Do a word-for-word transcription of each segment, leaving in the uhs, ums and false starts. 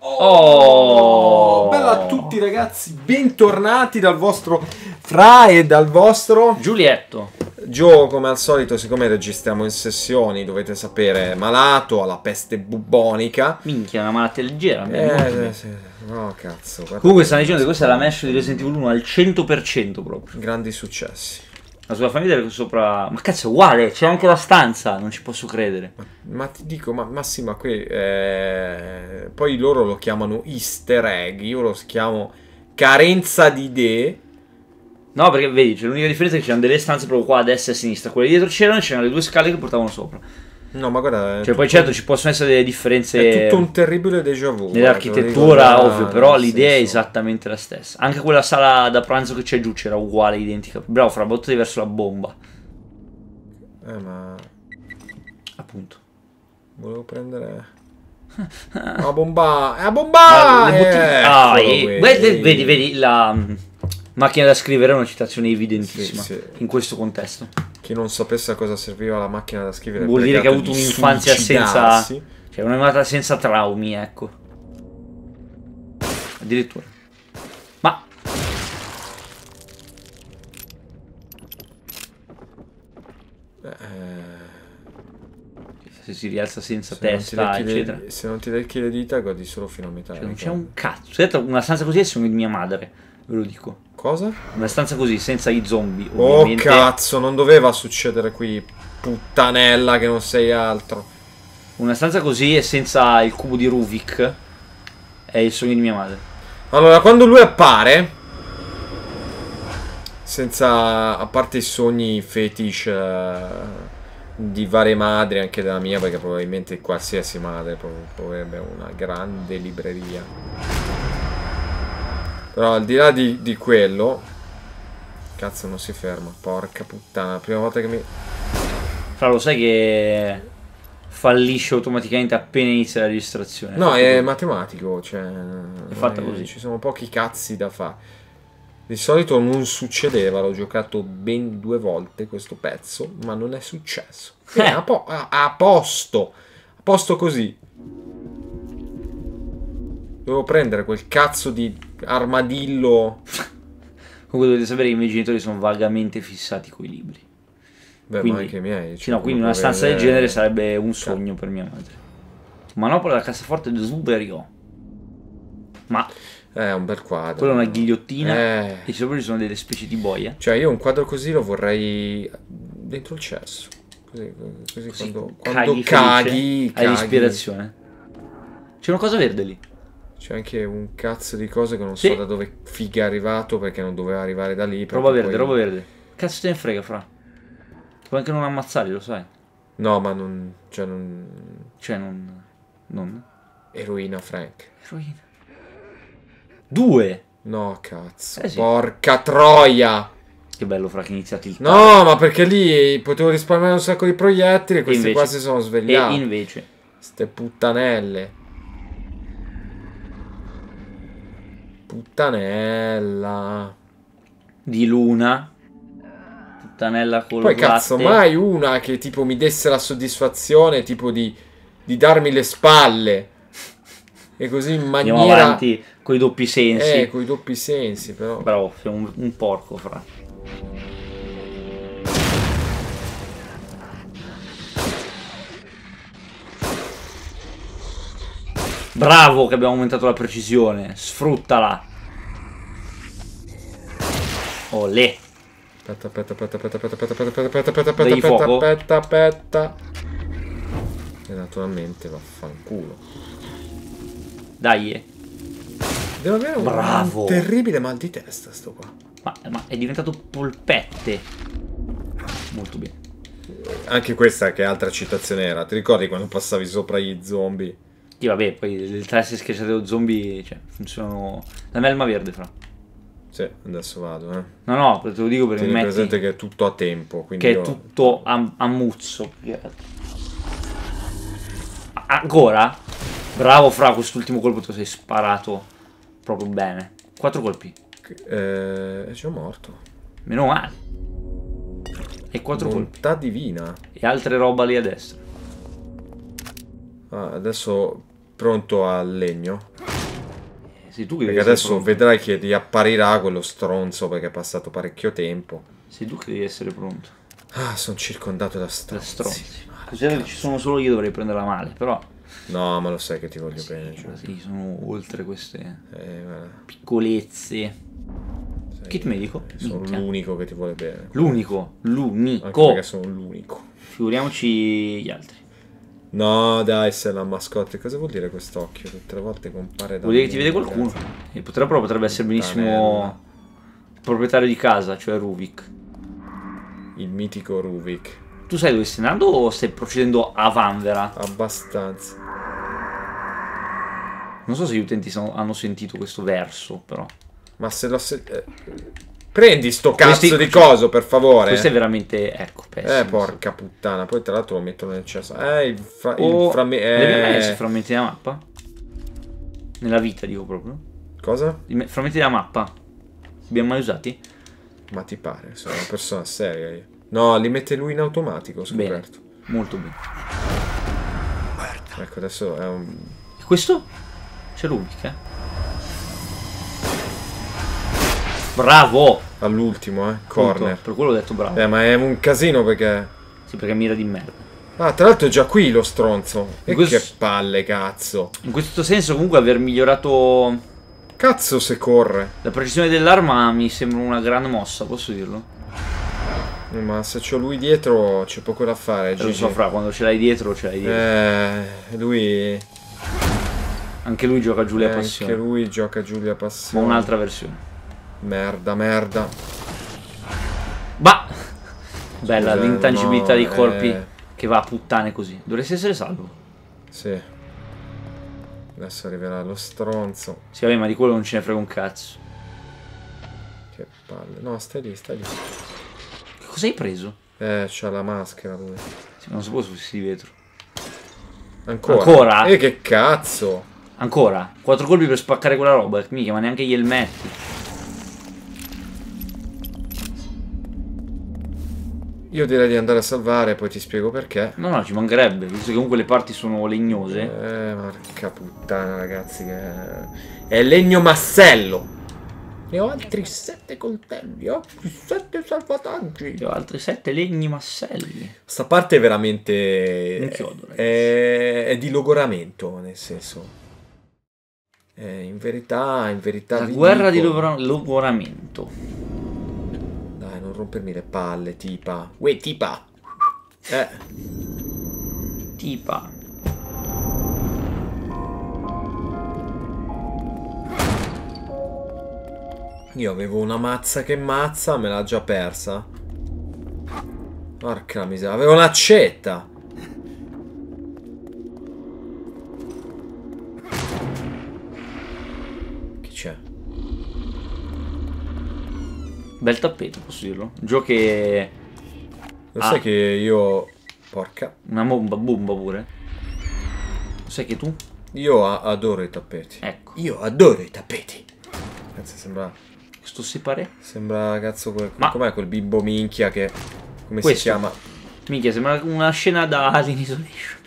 Oh! Bella a tutti ragazzi, bentornati dal vostro Fra e dal vostro Giulietto. Gio, come al solito, siccome registriamo in sessioni, dovete sapere, malato alla peste bubbonica. Minchia, una malattia leggera. Eh, sì, no, cazzo. Comunque stanno dicendo che questa è la mesh di Resident Evil uno al cento per cento proprio. Grandi successi. La sua famiglia è sopra... Ma cazzo è uguale, c'è anche la stanza, non ci posso credere. Ma, ma ti dico, ma Massimo, qui eh, poi loro lo chiamano easter egg, io lo chiamo carenza di idee. No, perché vedi, c'è l'unica differenza è che c'erano delle stanze proprio qua a destra e a sinistra. Quelle dietro c'erano, c'erano le due scale che portavano sopra. No, ma guarda... Cioè, poi certo ci possono essere delle differenze... È tutto un terribile déjà vu. Nell'architettura, ovvio, però l'idea è esattamente la stessa. Anche quella sala da pranzo che c'è giù c'era uguale, identica. Bravo, fra bottati verso la bomba. Eh, ma... Appunto. Volevo prendere... La bomba... È la bomba! Eh, ah, e... vedi, vedi, vedi, la... macchina da scrivere è una citazione evidentissima, sì, sì, in questo contesto. Chi non sapesse a cosa serviva la macchina da scrivere vuol dire che ha avuto un'infanzia senza, cioè un'infanzia senza traumi, ecco. Addirittura. Ma eh... se si rialza senza se testa, eccetera. Le, se non ti lecchi le dita godi solo fino a metà. Cioè, non c'è un cazzo. Una stanza così è il sogno di mia madre, ve lo dico. Cosa? Una stanza così, senza i zombie, ovviamente. Oh cazzo, non doveva succedere qui, puttanella che non sei altro. Una stanza così e senza il cubo di Rubik è il sogno di mia madre. Allora, quando lui appare, senza, a parte i sogni fetish uh, di varie madri, anche della mia, perché probabilmente qualsiasi madre avrebbe una grande libreria. Però al di là di, di quello, cazzo non si ferma, porca puttana, prima volta che mi... Fra, lo sai che fallisce automaticamente appena inizia la registrazione? No, è, è matematico, cioè... È fatta così. Ci sono pochi cazzi da fare. Di solito non succedeva, l'ho giocato ben due volte questo pezzo, ma non è successo. Eh, a, po a, a posto, a posto così. Devo prendere quel cazzo di armadillo. Comunque dovete sapere che i miei genitori sono vagamente fissati coi libri. Beh, quindi, ma anche i miei. Sì, no, quindi una stanza del genere sarebbe un sogno per mia madre. Manopola da cassaforte di Zuberio. Ma... è un bel quadro. Quella è una ghigliottina eh. e sopra ci sono delle specie di boie. Cioè io un quadro così lo vorrei dentro il cesso. Così, così, così quando, quando caghi, hai l'ispirazione. C'è una cosa verde lì. C'è anche un cazzo di cose che non sì. so da dove figa è arrivato, perché non doveva arrivare da lì. Roba verde, poi... roba verde. Cazzo te ne frega, fra. Puoi anche non ammazzarli, lo sai. No, ma non... Cioè non... Cioè non... Non... Eroina, Frank. Eroina. Due! No, cazzo. Eh sì. Porca troia! Che bello, fra, che iniziati il No, ma perché lì potevo risparmiare un sacco di proiettili e questi invece, qua si sono svegliati. E invece... Ste puttanelle. Puttanella di luna. Puttanella col poi cazzo latte. Mai una che tipo mi desse la soddisfazione tipo di, di darmi le spalle e così in maniera andiamo avanti coi doppi sensi. Eh, coi doppi sensi però. Bravo, sei un, un porco, fra. Bravo che abbiamo aumentato la precisione. Sfruttala. Olè. Aspetta, aspetta, aspetta, aspetta, aspetta, aspetta, aspetta, aspetta, aspetta, Dai aspetta, fuoco. aspetta, aspetta. E naturalmente vaffanculo. Dai. Devo avere un, Bravo. un terribile mal di testa sto qua. Ma, ma è diventato polpette. Molto bene. Anche questa che altra citazione era. Ti ricordi quando passavi sopra gli zombie? Sì, vabbè, poi il tre si schiacciate dello zombie, cioè, funzionano... La melma verde, fra. Sì, adesso vado, eh. No, no, te lo dico perché tieni metti... presente che è tutto a tempo, quindi che io... è tutto a, a muzzo. Ancora? Bravo, fra, quest'ultimo colpo te lo sei sparato proprio bene. Quattro colpi. Eh, è già morto. Meno male. E quattro colpi. Bontà divina. E altre roba lì a destra. Ah, adesso pronto al legno. sei tu che Perché devi adesso essere vedrai che riapparirà quello stronzo perché è passato parecchio tempo. Sei tu che devi essere pronto. Ah, sono circondato da Da stronzi. stronzi. Considera che ci sono solo io, dovrei prenderla male, però... No, ma lo sai che ti voglio Sì, bene. Cioè. sì, sono oltre queste Eh, guarda, piccolezze. sai, Kit medico? sono Minchia. l'unico che ti vuole bene. L'unico, Anche l'unico. perché sono l'unico. Figuriamoci gli altri. No, dai, sei la mascotte. Cosa vuol dire quest'occhio? Tutte le volte compare da... Vuol dire che ti vede qualcuno. E potrebbe, potrebbe essere benissimo il proprietario di casa, cioè Ruvik. Il mitico Ruvik. Tu sai dove stai andando o stai procedendo a vanvera? Abbastanza. Non so se gli utenti sono- hanno sentito questo verso, però. Ma se lo... Se... eh, Prendi sto cazzo Questi- di coso, per favore. Questo è veramente, ecco, pessimo. Eh, porca puttana. Poi tra l'altro lo mettono nel cesso. Eh, il, fra... O... il frammi... Li abbiamo mai Eh... messi i frammenti della mappa? Nella vita, dico proprio. Cosa? I me- frammenti della mappa. Li abbiamo mai usati? Ma ti pare? Sono una persona seria io. No, li mette lui in automatico, ho Bene, scoperto. molto bene. Ecco, adesso è un... E questo? C'è Rubik, eh? Bravo! All'ultimo, eh. Punto. Corner. Per quello ho detto bravo. Eh, ma è un casino perché... Sì, perché mira di merda. Ah, tra l'altro è già qui lo stronzo. E questo- che palle, cazzo. In questo senso comunque aver migliorato Cazzo se corre. la precisione dell'arma mi sembra una gran mossa, posso dirlo? Eh, Ma se c'ho lui dietro c'è poco da fare, Eh, Lo Gigi. so, fra, quando ce l'hai dietro, ce l'hai dietro. Eh, lui... Anche lui gioca Giulia Anche Passione, lui gioca Giulia ma Passione. un'altra versione. Merda, merda. Bah! Bella, Scusa, l'intangibilità no, dei corpi eh. che va a puttane così. Dovresti essere salvo. Sì. Adesso arriverà lo stronzo. Sì, vabbè, ma di quello non ce ne frega un cazzo. Che palle. No, stai lì, stai lì. Che cosa hai preso? Eh, c'ha la maschera lui. Sì, non sapevo se fossi di vetro. Ancora? Ancora? E che cazzo? Ancora? Quattro colpi per spaccare quella roba. Mica, ma neanche gli elmetti. Io direi di andare a salvare, poi ti spiego perché. No, no, ci mancherebbe, visto che comunque le parti sono legnose. Eh, porca puttana, ragazzi, che... È legno massello. Ne ho altri sette coltelli, altri sette salvataggi. Io ho altri sette legni masselli. Sta parte è veramente... Un chiodo, ragazzi. è... è di logoramento, nel senso... Eh, in verità, in verità... La vi guerra di dico- logora- logoramento. Dai, non rompermi le palle, tipa. Uè, tipa. Eh. Tipa. Io avevo una mazza che mazza, me l'ha già persa. Porca miseria, avevo un'accetta. Chi c'è? Bel tappeto, posso dirlo. Un gioco che... Lo Ah. sai che io... Porca. Una bomba, bomba pure. Lo sai che tu? Io a- adoro i tappeti. Ecco. Io adoro i tappeti. Cazzo, sembra... Questo separé? Sembra, cazzo, quel... Ma- com'è quel bimbo minchia che... Come Questo. si chiama? Minchia, sembra una scena da Alien Isolation.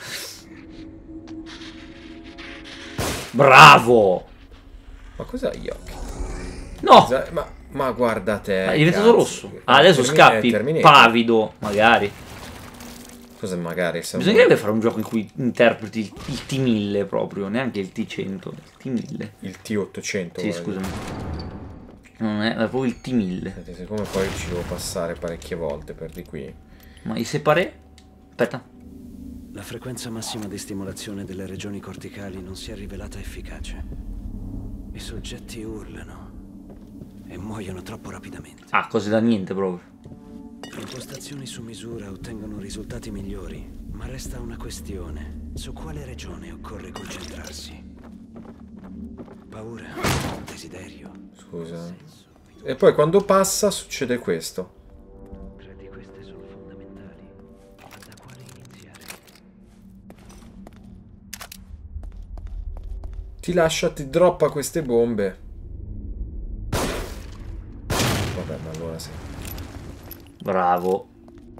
Bravo! Ma cos'ha gli occhi? No! Ma, ma guarda te. È diventato cazzo. rosso. Ah, adesso Termine- scappi. Terminator. Pavido, magari. Cosa magari? Sembra... Bisognerebbe fare un gioco in cui interpreti il, il T mille proprio, neanche il T cento, il T mille. Il T ottocento. Sì, guarda. scusami. Non è, è proprio il T mille. Senti, siccome poi ci devo passare parecchie volte per di qui. Ma i separé? Aspetta. La frequenza massima di stimolazione delle regioni corticali non si è rivelata efficace. I soggetti urlano e muoiono troppo rapidamente. Ah, cose da niente proprio. Impostazioni su misura ottengono risultati migliori, ma resta una questione. Su quale regione occorre concentrarsi? Paura, desiderio. Scusa. E poi quando passa succede questo. Credi queste sono fondamentali? Ma da quale iniziare? Ti lascia, ti droppa queste bombe. Vabbè, ma allora sì. Bravo.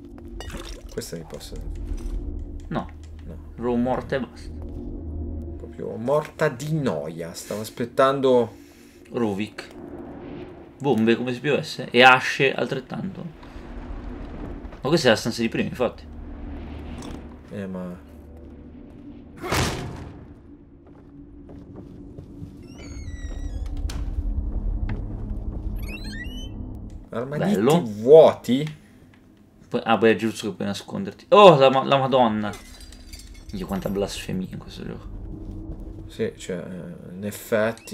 Questa mi posso... No. No, Row morte e basta. un po' più Proprio morta di noia. Stavo aspettando... Ruvik. Bombe come se piovesse. E asce altrettanto. Ma questa è la stanza di prima, infatti. Eh, ma... Armadietti Bello. vuoti? Poi, ah, beh, è giusto che puoi nasconderti. Oh, la, ma- la madonna. Dio, quanta blasfemia in questo gioco. Sì, cioè, in effetti.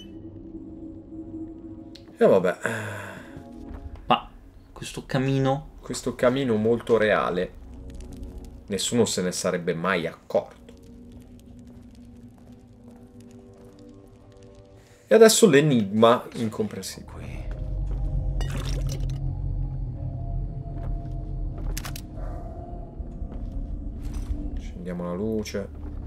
E vabbè. Ma questo camino... Questo camino molto reale. Nessuno se ne sarebbe mai accorto. E adesso l'enigma incomprensibile. Accendiamo la luce.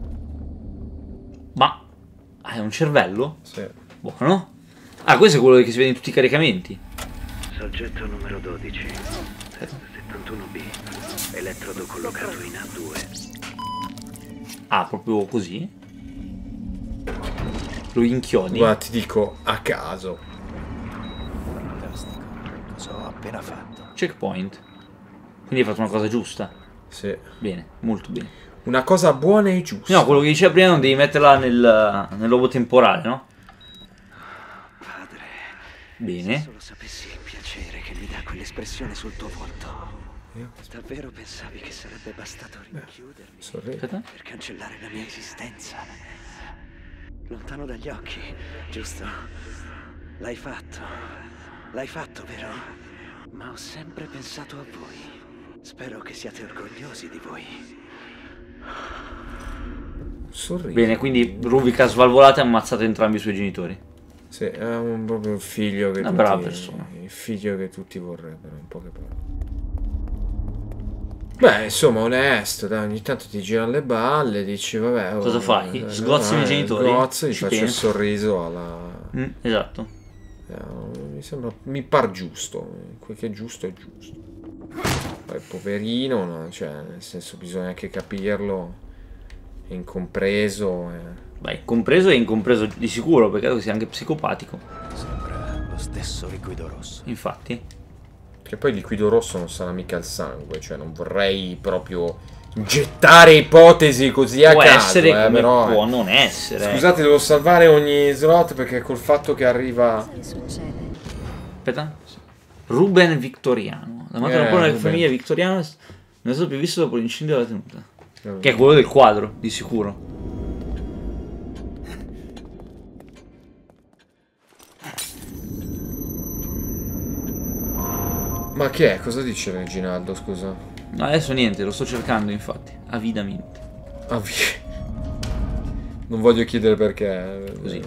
Ma... Ah, è un cervello? Sì. Buono. Ah, questo è quello che si vede in tutti i caricamenti. Soggetto numero dodici. settantuno B. Elettrodo collocato in A due. Ah, proprio così? Lo inchiodi? Guarda, ti dico a caso. Fantastico. Cosa ho appena fatto? Checkpoint. Quindi hai fatto una cosa giusta. Sì. Bene, molto bene. Una cosa buona e giusta. No, quello che diceva prima non devi metterla nel, nel lobo temporale, no? Padre. Bene. Se solo sapessi il piacere che mi dà quell'espressione sul tuo volto. Davvero pensavi che sarebbe bastato rinchiudermi Sorry. Aspetta. per cancellare la mia esistenza? Lontano dagli occhi, giusto? L'hai fatto. L'hai fatto, vero? Ma ho sempre pensato a voi. Spero che siate orgogliosi di voi. Sorriso. Bene, quindi Ruvik ha svalvolato e ha ammazzato entrambi i suoi genitori. Sì, è un, proprio il figlio che Una tutti, brava persona. il figlio che tutti vorrebbero, in poche parole. Beh, insomma, onesto, dai, ogni tanto ti girano le balle, dici, vabbè... Cosa oh, fai? eh, Sgozzi i miei eh, genitori? Sgozzo, gli Ci faccio il penso. sorriso alla... Mm, esatto. eh, mi sembra... mi par giusto, quel che è giusto è giusto. Poi poverino, no? Cioè, nel senso, bisogna anche capirlo, è incompreso... Eh. Beh, compreso e incompreso di sicuro, perché credo che sia anche psicopatico. Sembra lo stesso liquido rosso. Infatti. Che poi il liquido rosso non sarà mica il sangue, cioè non vorrei proprio gettare ipotesi così a Può caso, essere eh, come però, può eh. non essere. Scusate, devo salvare ogni slot perché col fatto che arriva... Cosa succede? Aspetta. Ruben Victoriano. La madre Eh, una buona Ruben. famiglia victoriana non è stato più visto dopo l'incendio della tenuta. Eh, Che è quello del quadro, di sicuro. Ma che è? Cosa dice Reginaldo, scusa? No, adesso niente, lo sto cercando infatti, avidamente. Ah, vi- non voglio chiedere perché. Così.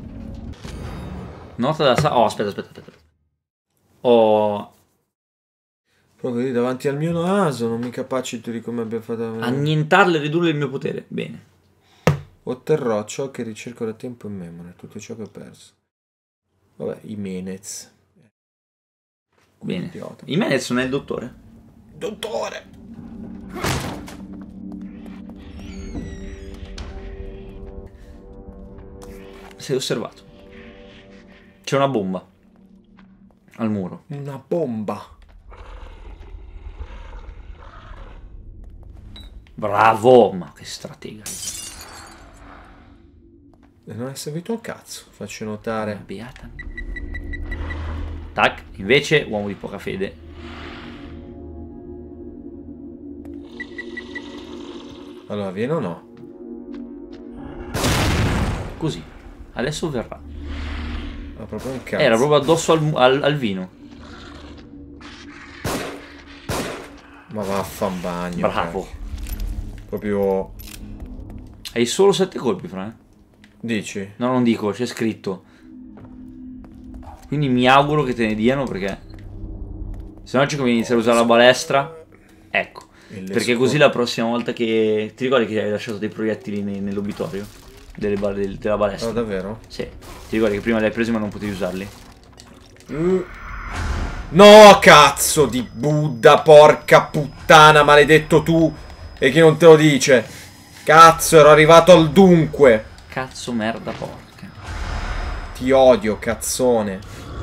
Nota da sa... Oh, aspetta, aspetta, aspetta. Oh, Proprio lì davanti al mio naso, non mi capacito di come abbia fatto. annientarle e ridurre il mio potere. Bene. Otterrò ciò che ricerco da tempo in memoria, tutto ciò che ho perso. Vabbè, i Menez. Bene. Idiota. Jimenez non è il dottore? Dottore! Sei osservato. C'è una bomba. Al muro. Una bomba. Bravo! Ma che stratega. E non è servito un cazzo, faccio notare. Beata. Tac. Invece, uomo di poca fede. Allora, viene o no? Così. Adesso verrà. Ma proprio un cazzo. Era proprio addosso al, al, al vino. Ma vaffanbagno. Bravo. cioè. Proprio... Hai solo sette colpi, Fra. Eh? Dici? No, non dico, c'è scritto. Quindi mi auguro che te ne diano perché... Se no ci conviene iniziare a usare la balestra. Ecco. Perché così la prossima volta che... Ti ricordi che hai lasciato dei proiettili ne- nell'obitorio? Delle ba- del- della balestra? Oh, davvero? Sì. Ti ricordi che prima li hai presi ma non potevi usarli? Mm. No, cazzo di Buddha, porca puttana, maledetto tu. E chi non te lo dice? Cazzo, ero arrivato al dunque. Cazzo, merda, porca. Ti odio, cazzone.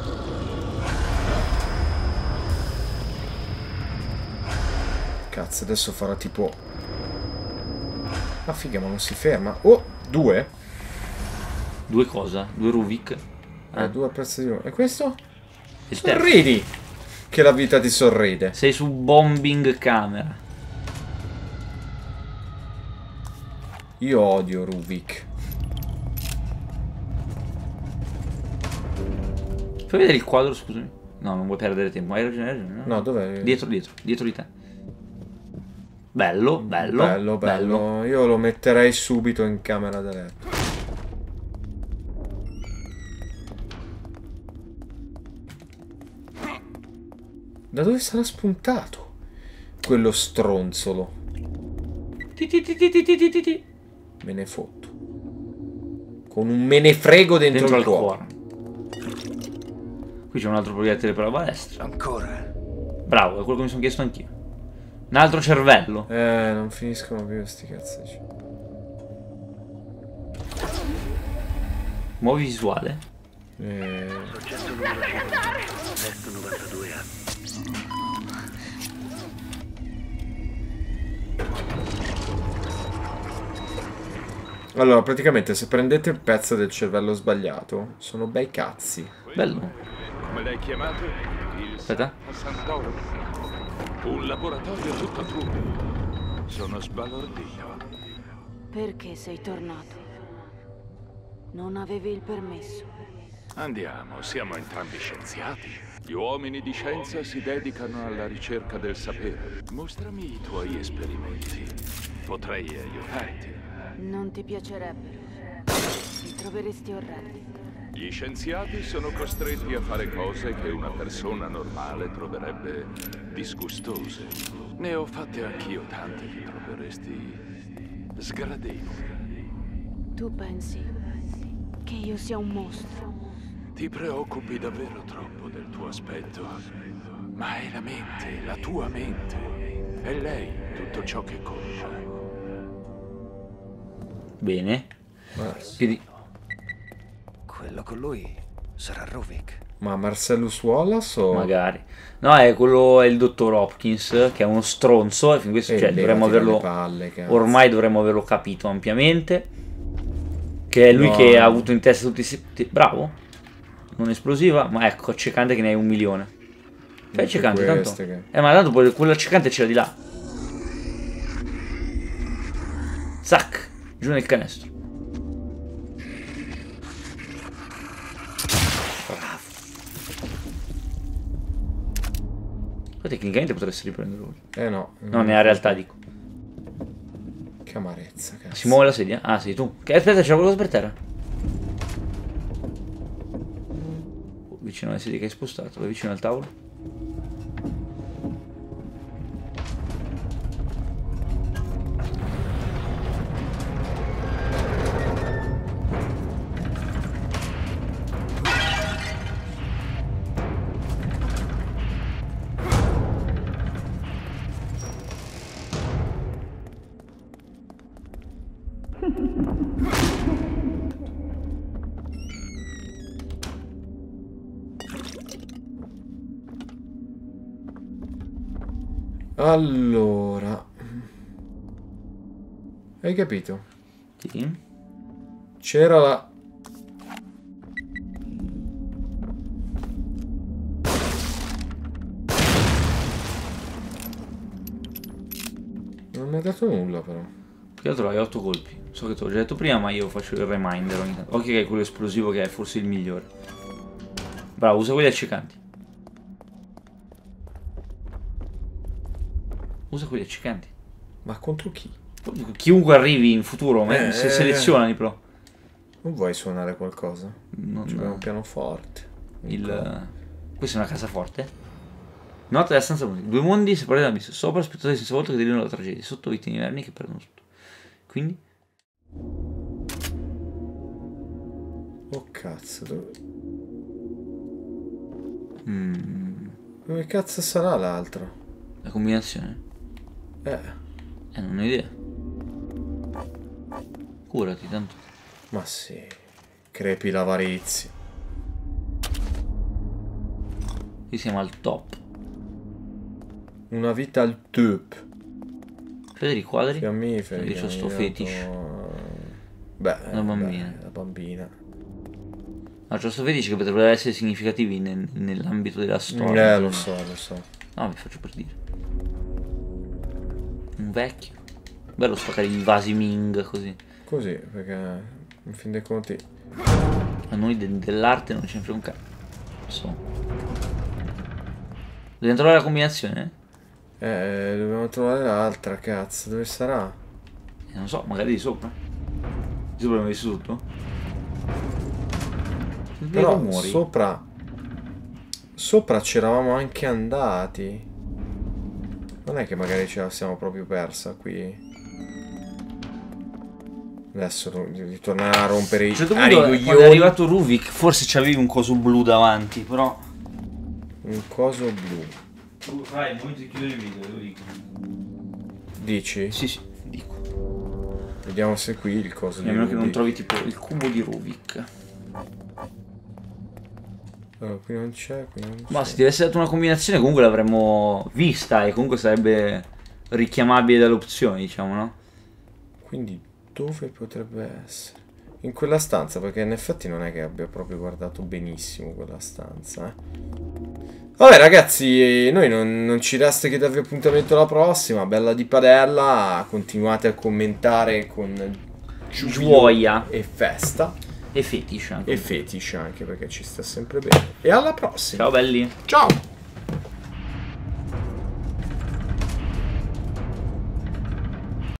Cazzo, adesso farà tipo... Ah, figa, ma non si ferma. Oh, due? Due cosa? Due Ruvik? Eh, due a prezzo di uno. E questo? Il terzo. Sorridi! Che la vita ti sorride. Sei su bombing camera. Io odio Ruvik. Fai vedere il quadro, scusami. No, non vuoi perdere tempo. Hai ragione, hai ragione. No, no dov'è? Dietro, dietro, dietro di te. Bello, bello. Bello, bello. bello. Io lo metterei subito in camera da letto. Da dove sarà spuntato quello stronzolo? Ti ti ti ti ti ti ti ti. Me ne fotto. Con un me ne frego dentro, dentro il cuore. cuore. Qui c'è un altro proiettile per la balestra. Ancora. Bravo, è quello che mi sono chiesto anch'io. Un altro cervello. Eh, non finiscono più questi cazzacci. Muovi visuale. Eh... Soggetto numero cinque. novantadue anni. Allora, praticamente se prendete il pezzo del cervello sbagliato, sono bei cazzi. Bello. Come l'hai chiamato? Il Aspetta. Santoro. Un laboratorio tutto tuo. Sono sbalordito. Perché sei tornato? Non avevi il permesso. Andiamo, siamo entrambi scienziati. Gli uomini di scienza si dedicano alla ricerca del sapere. Mostrami i tuoi esperimenti. Potrei aiutarti. Non ti piacerebbero. Li troveresti orrendi. Gli scienziati sono costretti a fare cose che una persona normale troverebbe disgustose. Ne ho fatte anch'io tante che troveresti sgradevoli. Tu pensi che io sia un mostro? Ti preoccupi davvero troppo del tuo aspetto, ma è la mente, la tua mente. È lei tutto ciò che conta. Bene. Piedi. Quello con lui sarà Ruvik. Ma Marcellus Wallace o... Magari. No, è quello, è il dottor Hopkins, che è uno stronzo, e fin questo, cioè, dovremmo averlo... Palle, ormai dovremmo averlo capito ampiamente. Che è lui no. che ha avuto in testa tutti i... Bravo. Non esplosiva, ma ecco, accecante che ne hai un milione. Fai accecante, tanto. Che... Eh, ma tanto poi quello accecante c'era di là. Zac! Giù nel canestro. Poi tecnicamente potresti riprendere lui. Eh no. No, nella realtà dico. Che amarezza, cazzo. Si muove la sedia? Ah, sei tu. Che, aspetta, c'è qualcosa per terra. Oh, vicino alla sedia che hai spostato, vai vicino al tavolo. Allora, hai capito? Sì. C'era la... Non mi ha dato nulla però. Più che altro hai otto colpi. So che te l'ho già detto prima, ma io faccio il reminder ogni tanto. Occhio che è quello esplosivo che è forse il migliore. Bravo, usa quelli accecanti. Usa quelli accecanti. Ma contro chi? Chiunque arrivi in futuro, ma eh, se selezionali però. Non vuoi suonare qualcosa? Non c'è un pianoforte. Il... Questa è una cassaforte. Nota della stanza musica. Due mondi separati dall'abisso. Sopra spettatori senza volto che derivano dalla tragedia. Sotto vittime inverni che perdono tutto. Quindi? Oh cazzo, dove... Mm. Dove cazzo sarà l'altro? La combinazione? Eh. Eh, non ho idea. Curati tanto. Ma sì. Crepi l'avarizia. Qui siamo al top. Una vita al top. Vedete i quadri? Fiammiferi. Io c'ho sto fetish. Beh, La bambina. beh, la bambina. No, c'ho sto fetish che potrebbero essere significativi nel- nell'ambito della storia. Eh, lo so, lo so. No, vi faccio per dire. Un vecchio. Bello spaccare i vasi Ming così. Così, perché in fin dei conti... A noi de- dell'arte non ce ne frega un cazzo. Dobbiamo trovare la combinazione? Eh, dobbiamo trovare l'altra, cazzo. Dove sarà? Eh, non so, magari di sopra. Di sopra abbiamo visto tutto? Dei Però rumori. sopra... Sopra c'eravamo anche andati. Non è che magari ce la siamo proprio persa qui. Adesso ritornare a rompere i A un certo ah, i punto, quando è coglioni. arrivato Ruvik, forse c'avevi un coso blu davanti, però... Un coso blu. Tu fai il momento di chiudere il video, lo dico. Dici? Sì, sì, dico. Vediamo se qui il coso A di meno che non Rubik. trovi tipo il cubo di Ruvik. Allora, qui non c'è, qui non c'è. Ma se ti avesse dato una combinazione comunque l'avremmo vista e comunque sarebbe richiamabile dalle opzioni, diciamo, no? Quindi dove potrebbe essere? In quella stanza, perché in effetti non è che abbia proprio guardato benissimo quella stanza, eh. Vabbè ragazzi, noi non, non ci resta che darvi appuntamento alla prossima. Bella di padella, continuate a commentare con Gioia e festa. e fetish anche. E fetish anche, perché ci sta sempre bene. E alla prossima. Ciao belli. Ciao.